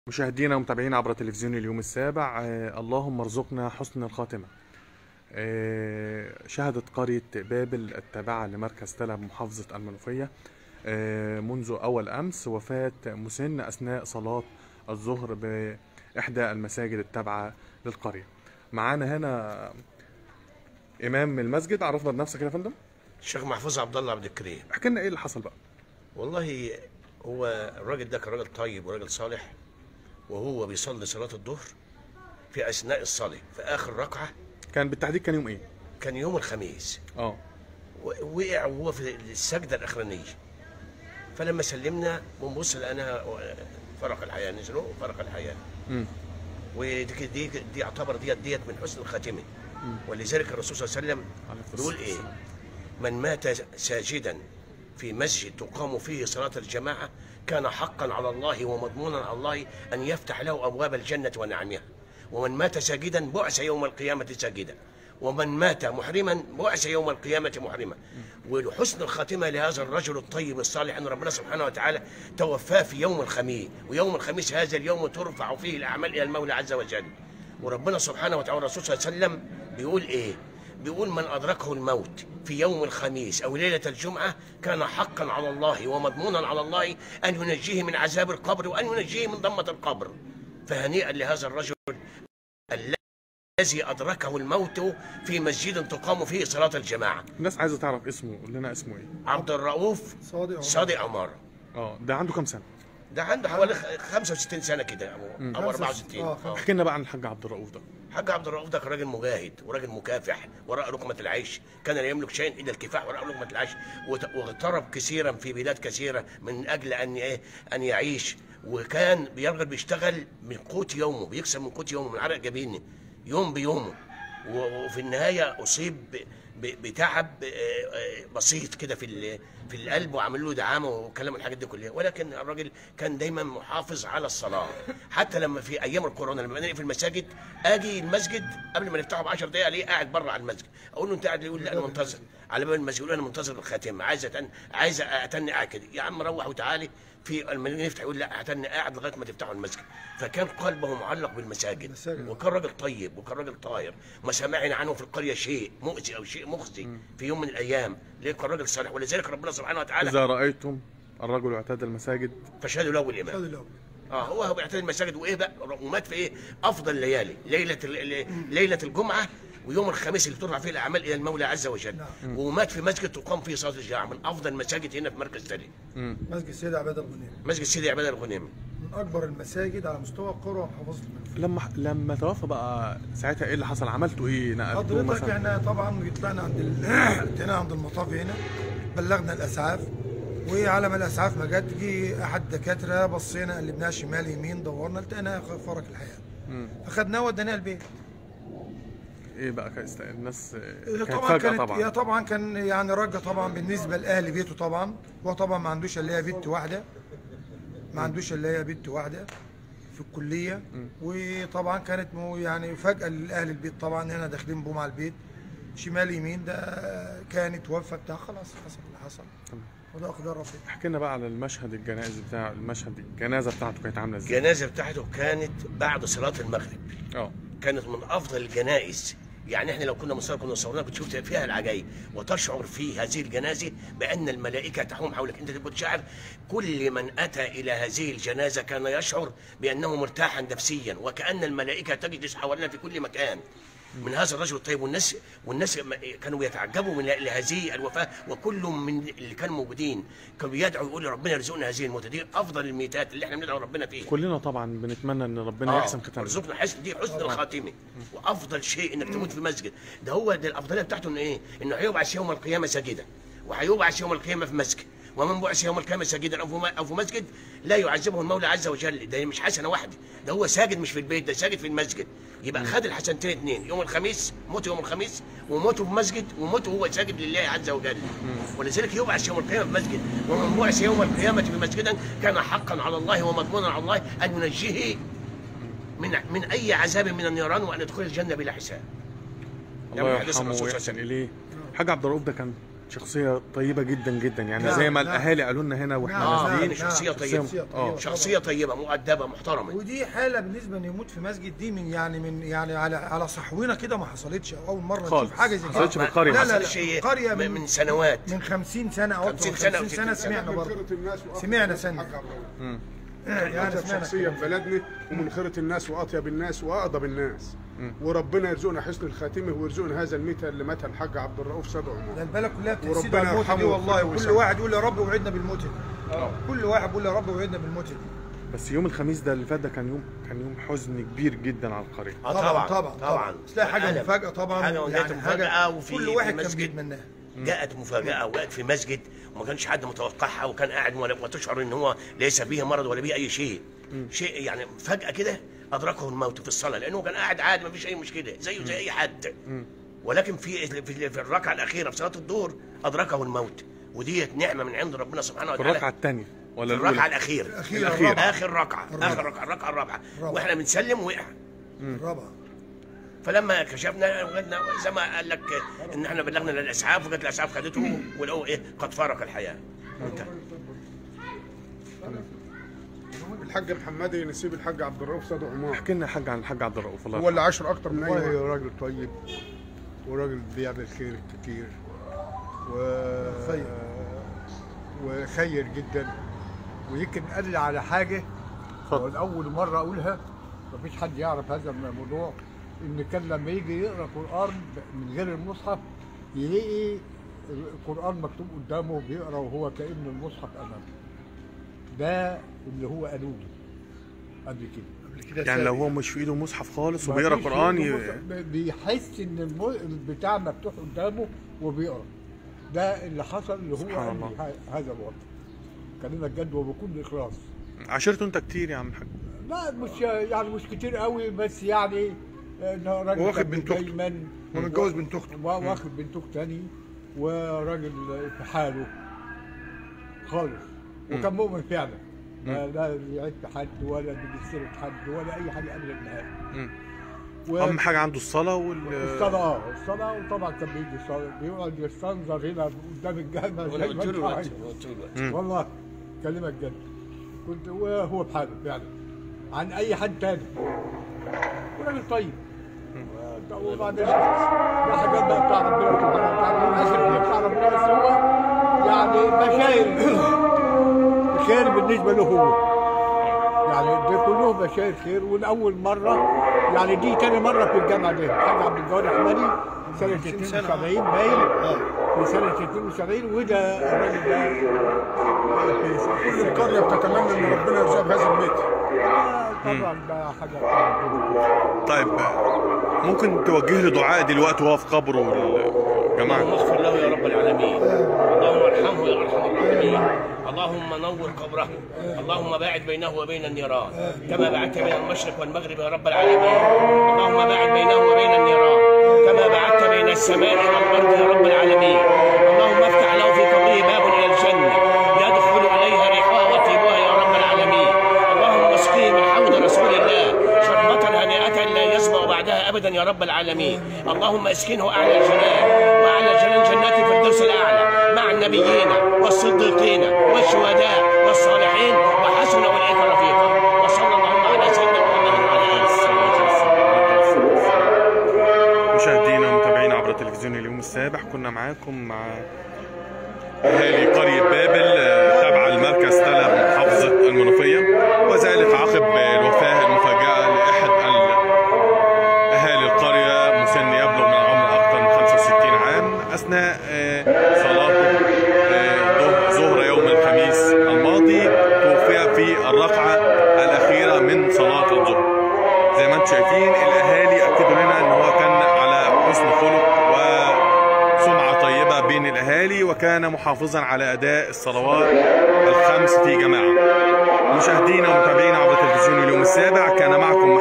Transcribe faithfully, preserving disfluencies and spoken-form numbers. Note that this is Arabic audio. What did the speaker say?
مشاهدينا ومتابعينا عبر تلفزيون اليوم السابع، آه اللهم ارزقنا حسن الخاتمة. آه شهدت قرية بابل التابعة لمركز تلة بمحافظة المنوفية آه منذ أول أمس وفاة مسن أثناء صلاة الظهر بإحدى المساجد التابعة للقرية. معانا هنا إمام المسجد، عرفنا بنفسك كده يا فندم. الشيخ محفوظ عبد الله عبد الكريم. احكي لنا إيه اللي حصل بقى. والله هو الراجل ده كان راجل طيب وراجل صالح، وهو بيصلي صلاة الظهر في أثناء الصلاة في آخر ركعة. كان بالتحديد كان يوم إيه؟ كان يوم الخميس. اه وقع وهو في السجدة الأخرانية، فلما سلمنا بنبص لقيناها فرق الحياة، نزلوا وفرق الحياة. امم ودي دي دي يعتبر ديت ديت من حسن الخاتمة. ولذلك الرسول صلى الله عليه وسلم بيقول إيه؟ من مات ساجدا في مسجد تقام فيه صلاة الجماعة كان حقا على الله ومضمونا على الله أن يفتح له أبواب الجنة ونعمها. ومن مات ساجدا بعث يوم القيامة ساجدا، ومن مات محرما بعث يوم القيامة محرما. وحسن الخاتمة لهذا الرجل الطيب الصالح أن ربنا سبحانه وتعالى توفاه في يوم الخميس، ويوم الخميس هذا اليوم ترفع فيه الأعمال إلى المولى عز وجل. وربنا سبحانه وتعالى الرسول صلى الله عليه وسلم بيقول إيه؟ بيقول من أدركه الموت في يوم الخميس أو ليلة الجمعة كان حقا على الله ومضمونا على الله أن ينجيه من عذاب القبر وأن ينجيه من ضمة القبر. فهنيئا لهذا الرجل الذي أدركه الموت في مسجد تقام فيه صلاة الجماعة. الناس عايزة تعرف اسمه، قول لنا اسمه إيه؟ عبد الرؤوف صادق عمار. اه ده عنده كام سنة؟ ده عنده حوالي خمسة وستين سنة كده أو أربعة وستين. اه احكي لنا بقى عن الحاج عبد الرؤوف ده. الحاج عبد الرؤوف ده كان راجل مجاهد وراجل مكافح وراء لقمة العيش، كان لا يملك شيئا الا الكفاح وراء لقمة العيش، واغترب كثيرا في بلاد كثيرة من اجل ان ايه ان يعيش. وكان بيرغب بيشتغل من قوت يومه، بيكسب من قوت يومه من عرق جبينه يوم بيومه. وفي النهاية اصيب بتعب بسيط كده في في القلب وعمل له دعامه وكلام الحاجات دي كلها. ولكن الراجل كان دايما محافظ على الصلاه، حتى لما في ايام الكورونا لما بنلاقي في المساجد اجي المسجد قبل ما نفتحه ب عشر دقائق الاقيه قاعد بره على المسجد، اقول له انت قاعد؟ يقول لا انا منتظر على باب المسجد. يقول انا منتظر الخاتمه، عايز أتن... عايز اتني قاعد كده. يا عم روح وتعالي في لما نفتح يقول لا هتني قاعد لغايه ما تفتحوا المسجد. فكان قلبه معلق بالمساجد، وكان راجل طيب وكان راجل طاهر. ما سمعنا عنه في القريه شيء مؤذي او شيء مخزي في يوم من الايام، ليه؟ كان راجل صالح. ولذلك ربنا سبحانه وتعالى اذا رايتم الرجل اعتاد المساجد فشهدوا له الامام. اه هو هو بيعتاد المساجد. وايه بقى؟ ومات في ايه؟ افضل ليالي، ليله ليله الجمعه ويوم الخميس اللي ترفع فيه الاعمال الى المولى عز وجل. نعم. ومات في مسجد تقام فيه صلاه الجماعه من افضل المساجد هنا في مركز تاني. مسجد سيدي عباده الغنيمي. مسجد سيدي عباده الغنيمي من اكبر المساجد على مستوى القرى ومحافظه المنوفيه. لما لما توفى بقى ساعتها ايه اللي حصل؟ عملتوا ايه؟ نقلتوه مثلا؟ حضرتك احنا طبعا طلعنا عند ال... طلعنا عند المطاف هنا، بلغنا الاسعاف، وعلى ما الاسعاف ما جت جه احد الدكاتره، بصينا قلبناها شمال يمين دورنا لقيناها فرق الحياه. فخدناه وديناه البيت. ايه بقى الناس كانت طبعا كانت طبعا هي طبعا كان يعني رجه طبعا بالنسبه لاهل بيته. طبعا هو طبعا ما عندوش الا هي بنت واحده، ما عندوش الا هي بنت واحده في الكليه. م. وطبعا كانت يعني فجاه لاهل البيت طبعا هنا داخلين بهم على البيت شمال يمين ده كانت توفى بتاع خلاص حصل اللي حصل. وده اقدار ربنا. احكي لنا بقى على المشهد الجنائز بتاع المشهد الجنازه بتاعته كانت عامله ازاي؟ الجنازه بتاعته كانت بعد صلاه المغرب. اه كانت من افضل الجنائز. يعني احنا لو كنا مصور كنا صورناها كنت شفت فيها العجائب، وتشعر في هذه الجنازه بان الملائكه تحوم حولك. انت تبقى تشعر كل من اتى الى هذه الجنازه كان يشعر بانه مرتاحا نفسيا، وكان الملائكه تجلس حوالينا في كل مكان من هذا الرجل الطيب. والناس والناس كانوا يتعجبوا من هذه الوفاه، وكل من اللي كانوا موجودين كانوا بيدعوا يقولوا ربنا يرزقنا هذه الموتة. دي افضل الميتات اللي احنا بندعو ربنا فيها. كلنا طبعا بنتمنى ان ربنا آه يحسن ختامنا، يرزقنا حسن دي حسن الخاتمه. وافضل شيء انك تموت في مسجد. ده هو ده الافضليه بتاعته انه ايه؟ انه هيبعث يوم القيامه ساجدا، وهيبعث يوم القيامه في مسجد. ومن بعث يوم القيامه ساجدا او في مسجد لا يعذبه المولى عز وجل. ده مش حسنه واحده، ده هو ساجد مش في البيت، ده ساجد في المسجد. يبقى خد الحسنتين اثنين، يوم الخميس موته يوم الخميس، وموته في مسجد، وموته هو ساجد لله عز وجل. ولذلك يبعث يوم القيامه في مسجد. ومن بعث يوم القيامه في مسجدا كان حقا على الله ومضمونا على الله ان ينجيه من من اي عذاب من النيران وان يدخل الجنه بلا حساب. الله يرحمه ويحسن اليه. الحاج عبد الرؤوف ده كان شخصية طيبة جدا جدا يعني. نعم زي ما نعم الأهالي قالوا لنا هنا واحنا نعم نازلين. نعم شخصية طيبة. اه شخصية طيبة مؤدبة محترمة. ودي حالة بالنسبة إنه يموت في مسجد دي من يعني من يعني على على صحونا كده ما حصلتش، أول مرة نشوف حاجة زي كده. ما حصلتش في القرية. لا لا لا قرية من, من سنوات، من خمسين سنة أو خمسين سنة, خمسين سنة سمعنا برضه. سمعنا سنة. يعني شخصية في بلدنا ومن خيرة الناس وأطيب الناس وأقضب الناس. مم. وربنا يرزقنا حسن الخاتمه ويرزقنا هذا الميت اللي ماتها الحاج عبد الرؤوف سيد عمر. ده البلد كلها بتحسد على الموت دي والله، وكل واحد يقول يا رب وعدنا بالموت دي. اه كل واحد بيقول يا رب وعدنا بالموت دي. بس يوم الخميس ده اللي فات ده كان يوم كان يوم حزن كبير جدا على القريه. اه طبعا طبعا طبعا تلاقي حاجه مفاجاه طبعا، حاجه يعني مفاجاه، وفي كل واحد كان بيتمناها. جاءت مفاجاه وجاءت في مسجد وما كانش حد متوقعها، وكان قاعد وتشعر ان هو ليس به مرض ولا به اي شيء. مم. شيء يعني فجاه كده ادركه الموت في الصلاه، لانه كان قاعد عادي ما فيش اي مشكله زيه زي اي حد. مم. ولكن في في الركعه الاخيره في صلاه الظهر ادركه الموت، وديت نعمه من عند ربنا سبحانه وتعالى. في الركعه الثانيه ولا الركعه الاخيره؟ الاخيره اخر ركعه، اخر ركعه، الركعه الرابعه، واحنا بنسلم وقع. الرابعه. فلما كشفنا وجدنا زي ما قال لك ان احنا بلغنا للاسعاف، وجت الاسعاف خدته ولقوا ايه قد فارق الحياه. انت الحاج محمدي نسيب الحاج عبد الرؤوف سيد عمر. احكي لنا يا حاج عن الحاج عبد الرؤوف. هو اللي عاشر اكتر من اي واحد. راجل طيب وراجل بيعمل خير كتير و خير وخير جدا. ويمكن قال لي على حاجه اول مره اقولها، مفيش حد يعرف هذا الموضوع، ان كان لما يجي يقرا قران من غير المصحف يلاقي القران مكتوب قدامه بيقرا وهو كأن المصحف امامه. ده اللي هو قالوا لي قبل كده. قبل كده يعني لو هو مش في ايده مصحف خالص وبيقرا قران ي... بيحس ان البتاع مفتوح قدامه وبيقرا. ده اللي حصل اللي هو قال لي هذا الوضع. كلمه جد وبكل اخلاص. عاشرته انت كتير يا عم الحاج؟ لا مش يعني مش كتير قوي، بس يعني راجل واخد بنت اخته ومتجوز بنت اخته واخد بنت اخته تاني وراجل في حاله خالص، وكان مؤمن فعلا. لا بيعد حد ولا بيسترد حد ولا اي حاجه ابدا نهائي. و... اهم حاجه عنده الصلاه وال الصلاه اه الصلاه وطبعا كان بيجي يصلي، بيقعد يستنظر هنا قدام الجامع زي ما انت عايز. والله كلمك جد كنت وهو بحاله فعلا عن اي حد تاني، وراجل طيب. وبعدين ده حاجات بقى بتاع ربنا سبحانه وتعالى، الاخر بتاع ربنا، بس هو يعني بشاير خير بالنسبه له هو. يعني ده كله بشاير خير. والاول مره يعني دي تاني مره في الجامعه دي. الحاج عبد الجواد احمدي سنه اثنين وسبعين باين، في سنه اثنين وسبعين، وده الراجل ده كل القريه بتتمنى ان ربنا يرزقها بهذا البيت. طبعا ده حاجه. طيب ممكن توجه له دعاء دلوقتي وهو في قبره الجماعه؟ اللهم اغفر له يا رب العالمين، اللهم ارحمه يا ارحم الراحمين، اللهم نور قبره، اللهم باعد بينه وبين النيران كما باعدت بين المشرق والمغرب يا رب العالمين، اللهم باعد بينه وبين النيران كما باعدت بين السماء والارض يا رب العالمين، اللهم افتح له في قبره باب الى الجنه يدخل اليها ريحها وطيبها يا رب العالمين، اللهم اسقيه من حوض رسول الله شربة هنيئة لا يسمع بعدها ابدا يا رب العالمين، اللهم اسكنه اعلى الجنان واعلى جنان جنات الفردوس الاعلى مع النبيين والصديقين والشهداء والصالحين وحسن اولئك رفيقا، وصلى اللهم على سيدنا محمد وعلى اله وصحبه وسلم. مشاهدينا ومتابعينا عبر تلفزيون اليوم السابع، كنا معاكم مع اهالي قريه بابل تابعه لمركز تلب محافظه المنوفيه، وذلك عقب الوفاه المفاجئه لاحد اهالي القريه مسن يبلغ من العمر اكثر من خمسة وستين عام اثناء صلاه ظهر يوم الخميس الماضي. توفي في الركعه الاخيره من صلاه الظهر. زي ما انتم شايفين الاهالي اكدوا لنا ان هو كان على حسن خلق وسمعه طيبه بين الاهالي، وكان محافظا على اداء الصلوات الخمس في جماعه. مشاهدينا ومتابعينا عبر تلفزيون اليوم السابع، كان معكم